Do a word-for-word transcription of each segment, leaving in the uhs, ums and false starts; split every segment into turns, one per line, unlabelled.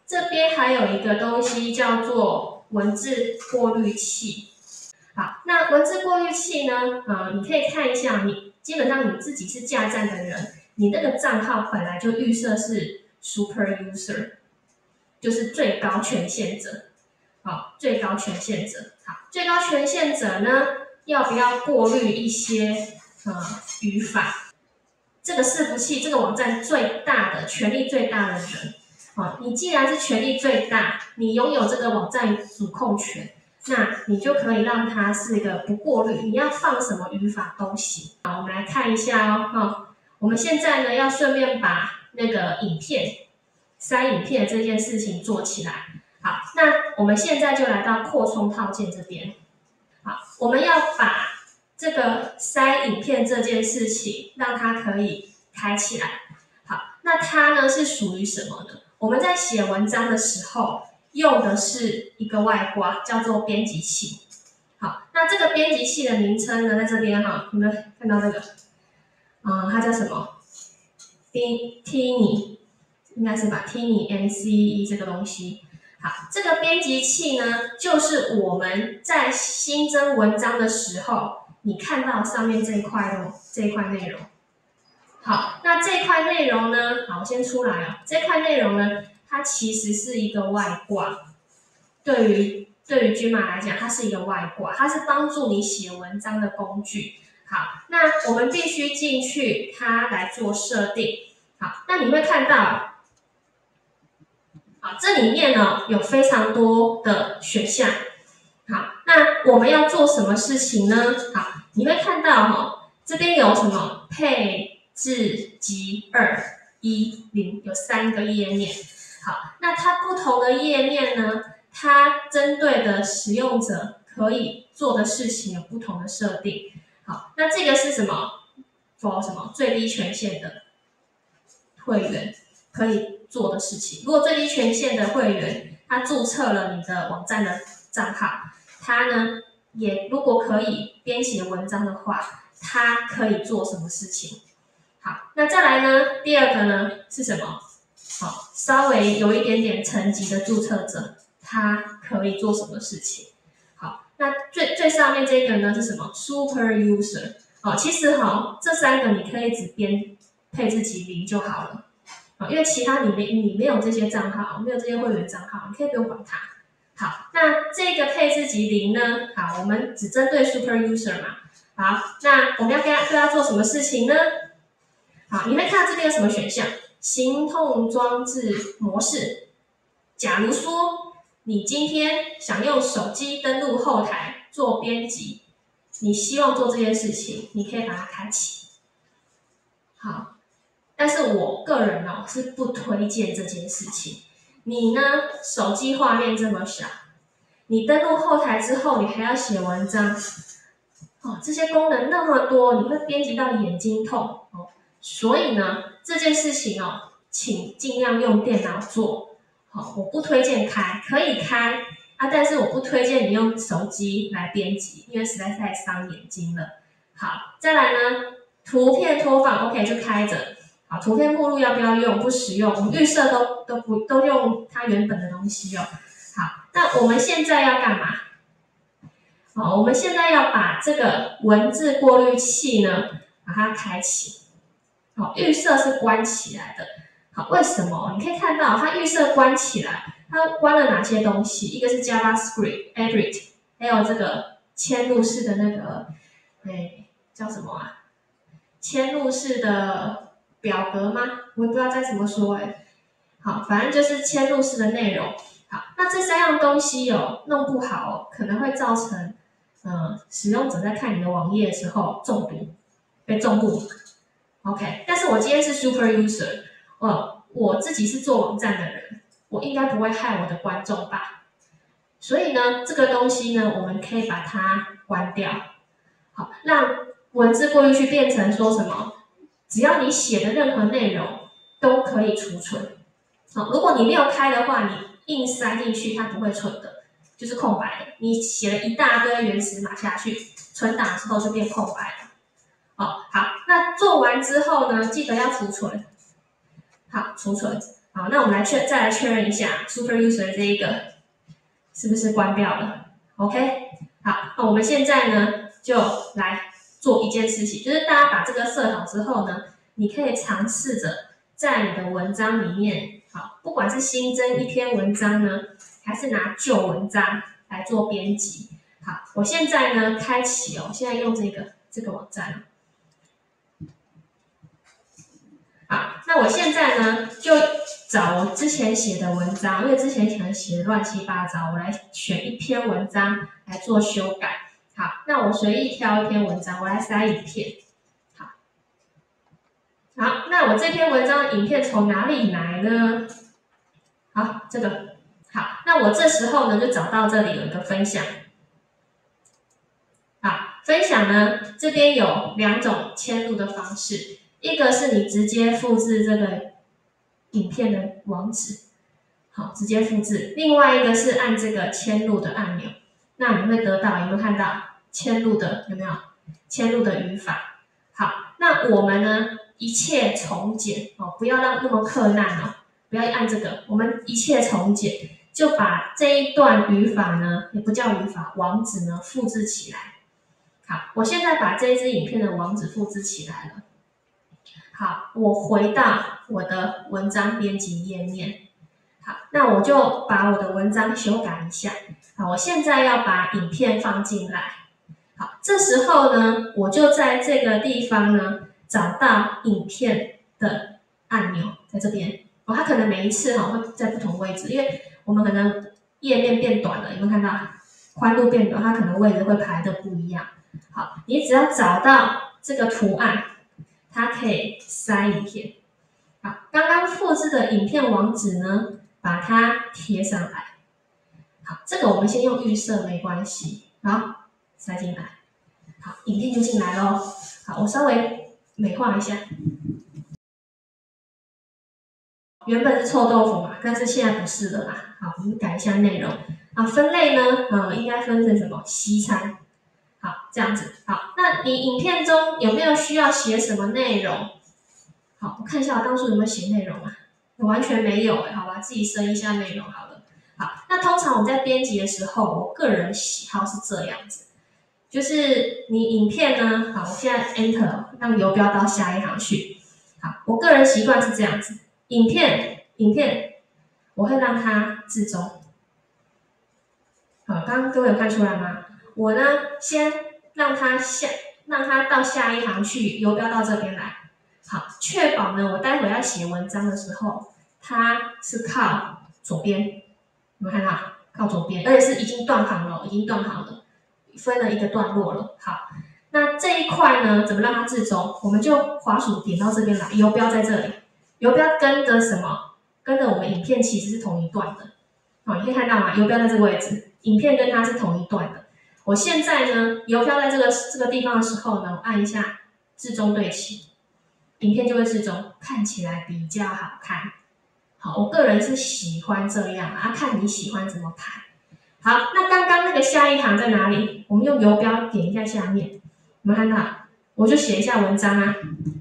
这边还有一个东西叫做文字过滤器。好，那文字过滤器呢？呃，你可以看一下，你基本上你自己是架站的人，你那个账号本来就预设是 super user， 就是最高权限者。好，最高权限者。好，最高权限者呢，要不要过滤一些呃语法？这个伺服器，这个网站最大的权力最大的人，啊，你既然是权力最大，你拥有这个网站主控权，那你就可以让它是一个不过滤，你要放什么语法都行。好，我们来看一下哦，哈，我们现在呢要顺便把那个影片塞影片这件事情做起来。好，那我们现在就来到扩充套件这边。好，我们要把这个塞影片这件事情让它可以开起来。好，那它呢是属于什么呢？我们在写文章的时候用的是一个外挂，叫做编辑器。好，那这个编辑器的名称呢，在这边哈，有没有看到这个？嗯，它叫什么 ？Tiny， 应该是吧 ？Tiny M C E 这个东西。好，这个编辑器呢，就是我们在新增文章的时候，你看到上面这一块的这一块内容。好，那这块内容呢，好，先出来哦。这块内容呢，它其实是一个外挂，对于对于 Gma 来讲，它是一个外挂，它是帮助你写文章的工具。好，那我们必须进去它来做设定。好，那你会看到。好，这里面呢有非常多的选项。好，那我们要做什么事情呢？好，你会看到哈、哦，这边有什么配置及二一零，有三个页面。好，那它不同的页面呢，它针对的使用者可以做的事情有不同的设定。好，那这个是什么 ？for 什么最低权限的会员可以做的事情。如果最低权限的会员他注册了你的网站的账号，他呢也如果可以编写文章的话，他可以做什么事情？好，那再来呢，第二个呢是什么？好，稍微有一点点层级的注册者，他可以做什么事情？好，那最最上面这个呢是什么 ？Super User。哦，其实哈，这三个你可以只编配置级零就好了。因为其他你没你没有这些账号，没有这些会员账号，你可以不用管它。好，那这个配置级零呢？好，我们只针对 super user 嘛。好，那我们要跟他对他做什么事情呢？好，你会看到这边有什么选项？行动装置模式。假如说你今天想用手机登录后台做编辑，你希望做这件事情，你可以把它开启。好。但是我个人哦是不推荐这件事情。你呢，手机画面这么小，你登录后台之后，你还要写文章，哦，这些功能那么多，你会编辑到眼睛痛哦。所以呢，这件事情哦，请尽量用电脑做。好、哦，我不推荐开，可以开啊，但是我不推荐你用手机来编辑，因为实在太伤眼睛了。好，再来呢，图片拖放 OK 就开着。好，图片目录要不要用？不实用，我们预设都都不都用它原本的东西哦。好，那我们现在要干嘛？好，我们现在要把这个文字过滤器呢，把它开启。好，预设是关起来的。好，为什么？你可以看到它预设关起来，它关了哪些东西？一个是 JavaScript、Edit， 还有这个嵌入式的那个，哎，叫什么啊？嵌入式的。表格吗？我也不知道该怎么说哎。好，反正就是嵌入式的内容。好，那这三样东西哦，弄不好、哦、可能会造成，呃，使用者在看你的网页的时候中毒，被中毒。OK， 但是我今天是 super user， 呃，我自己是做网站的人，我应该不会害我的观众吧？所以呢，这个东西呢，我们可以把它关掉。好，让文字过滤器变成说什么？只要你写的任何内容都可以储存，好，如果你没有开的话，你硬塞进去它不会存的，就是空白的。你写了一大堆原始码下去，存档之后就变空白了。哦，好，那做完之后呢，记得要储存，好，储存， 好，那我们来确再来确认一下 Super User 这一个是不是关掉了 ？OK， 好，那我们现在呢就来做一件事情，就是大家把这个设好之后呢，你可以尝试着在你的文章里面，好，不管是新增一篇文章呢，还是拿旧文章来做编辑。好，我现在呢开启哦，我现在用这个这个网站。好，那我现在呢就找我之前写的文章，因为之前可能写的乱七八糟，我来选一篇文章来做修改。好，那我随意挑一篇文章，我来塞影片。好，好，那我这篇文章的影片从哪里来呢？好，这个好，那我这时候呢就找到这里有一个分享。好，分享呢这边有两种嵌入的方式。一个是你直接复制这个影片的网址，好，直接复制。另外一个是按这个嵌入的按钮，那你会得到有没有看到嵌入的有没有嵌入的语法？好，那我们呢一切从简哦，不要让那么困难哦，不要按这个，我们一切从简，就把这一段语法呢，也不叫语法，网址呢复制起来。好，我现在把这一支影片的网址复制起来了。好，我回到我的文章编辑页面。好，那我就把我的文章修改一下。好，我现在要把影片放进来。好，这时候呢，我就在这个地方呢找到影片的按钮，在这边。哦，它可能每一次哈会在不同位置，因为我们可能页面变短了，有没有看到？宽度变短，它可能位置会排的不一样。好，你只要找到这个图案。它可以塞影片，好，刚刚复制的影片网址呢，把它贴上来。好，这个我们先用预设没关系，好，塞进来，好，影片就进来咯。好，我稍微美化一下，原本是臭豆腐嘛，但是现在不是了啦。好，我们改一下内容。啊，分类呢，呃，应该分成什么？西餐。好，这样子。好，那你影片中有没有需要写什么内容？好，我看一下我当初有没有写内容啊？我完全没有哎、欸，好吧，自己生一下内容好了。好，那通常我在编辑的时候，我个人喜好是这样子，就是你影片呢，好，我现在 Enter 让游标到下一行去。好，我个人习惯是这样子，影片影片我会让它置中。好，刚刚各位有看出来吗？我呢，先让它下，让它到下一行去，游标到这边来。好，确保呢，我待会要写文章的时候，它是靠左边，有没有看到？靠左边，而且是已经断行了，已经断行了，分了一个段落了。好，那这一块呢，怎么让它置中？我们就滑鼠点到这边来，游标在这里，游标跟着什么？跟着我们影片其实是同一段的。好，你可以看到吗？游标在这个位置，影片跟它是同一段的。我现在呢，游标在这个这个地方的时候呢，我按一下置中对齐，影片就会置中，看起来比较好看。好，我个人是喜欢这样啊，看你喜欢怎么排。好，那刚刚那个下一行在哪里？我们用游标点一下下面，有没有看到？我就写一下文章啊。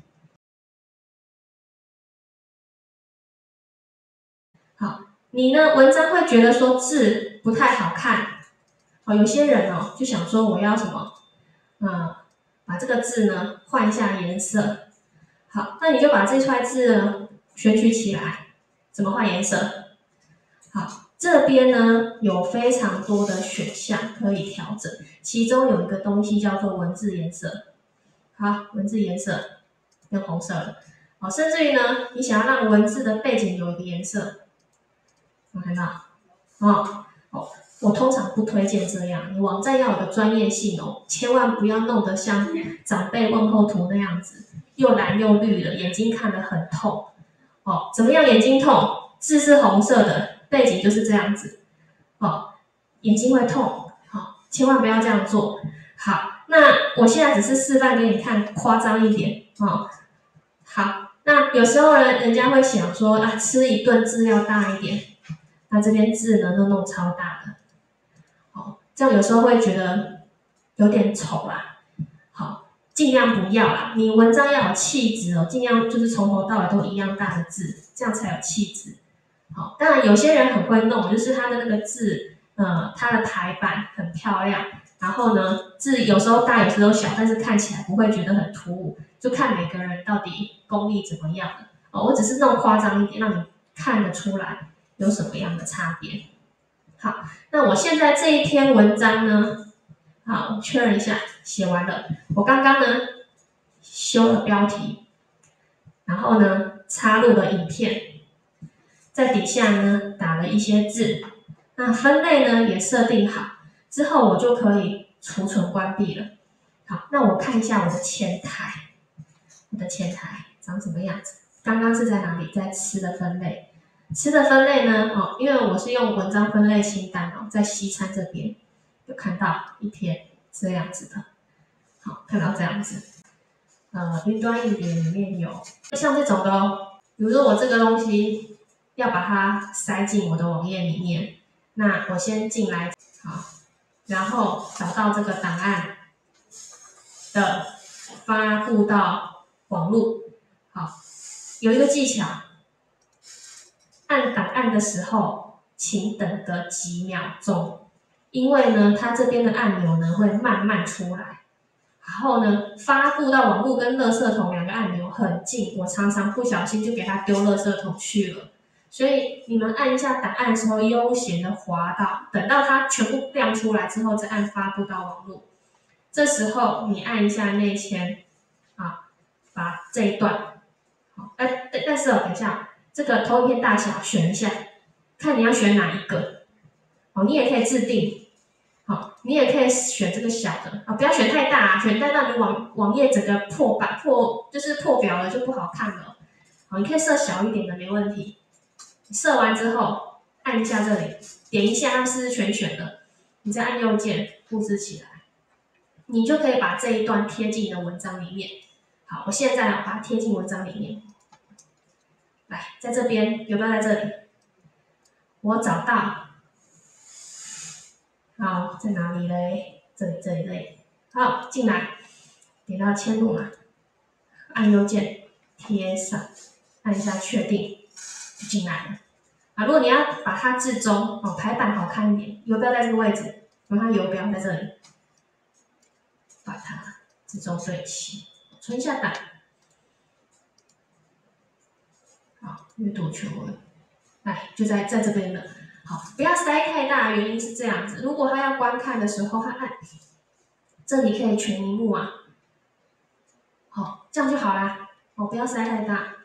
好，你呢，文章会觉得说字不太好看。哦，有些人哦就想说我要什么，嗯，把这个字呢换一下颜色。好，那你就把这块字呢选取起来，怎么换颜色？好，这边呢有非常多的选项可以调整，其中有一个东西叫做文字颜色。好，文字颜色变红色了。好，甚至于呢，你想要让文字的背景有一个颜色，有看到？哦，哦。我通常不推荐这样，你网站要有个专业性哦，千万不要弄得像长辈问候图那样子，又蓝又绿的，眼睛看得很痛。哦，怎么样眼睛痛？字是红色的，背景就是这样子。哦，眼睛会痛，好、哦，千万不要这样做。好，那我现在只是示范给你看，夸张一点哦。好，那有时候呢，人家会想说啊，吃一顿字要大一点，那这边字呢都弄超大的。这样有时候会觉得有点丑啦，好，尽量不要啦。你文章要有气质哦，尽量就是从头到尾都一样大的字，这样才有气质。 好，当然有些人很会弄，就是他的那个字，呃，它的排版很漂亮，然后呢，字有时候大，有时候小，但是看起来不会觉得很突兀，就看每个人到底功力怎么样了。哦，我只是弄夸张一点，让你看得出来有什么样的差别。好，那我现在这一篇文章呢，好，确认一下，写完了。我刚刚呢修了标题，然后呢插入了影片，在底下呢打了一些字，那分类呢也设定好，之后我就可以储存关闭了。好，那我看一下我的前台，我的前台长什么样子？刚刚是在哪里？在吃的分类。吃的分类呢？哦，因为我是用文章分类清单哦，在西餐这边有看到一篇这样子的，好，看到这样子。呃，云端硬碟里面有像这种的哦，比如说我这个东西要把它塞进我的网页里面，那我先进来，好，然后找到这个档案的发布到网络，好，有一个技巧。按档案的时候，请等个几秒钟，因为呢，它这边的按钮呢会慢慢出来，然后呢，发布到网络跟垃圾桶两个按钮很近，我常常不小心就给它丢垃圾桶去了。所以你们按一下档案的时候，悠闲的滑到，等到它全部亮出来之后，再按发布到网络。这时候你按一下内嵌，啊，把这一段，好，哎，但是哦，等一下。这个投影片大小选一下，看你要选哪一个。哦，你也可以自定，好，你也可以选这个小的，啊，不要选太大，选太大你网网页整个破版破就是破表了就不好看了。好，你可以设小一点的没问题。设完之后，按一下这里，点一下它是全选的，你再按右键复制起来，你就可以把这一段贴进你的文章里面。好，我现在把它贴进文章里面。来，在这边有没有在这里？我找到，好，在哪里嘞？这里，这里，这里。好，进来，点到嵌入嘛，按右键贴上，按一下确定，就进来了。啊，如果你要把它置中，哦，排版好看一点，游标在这个位置，有它游标在这里，把它置中对齐，存下档。好，阅读全文，哎，就在在这边了。好，不要塞太大，原因是这样子。如果他要观看的时候，他按这里可以全萤幕啊，好，这样就好啦。哦，不要塞太大。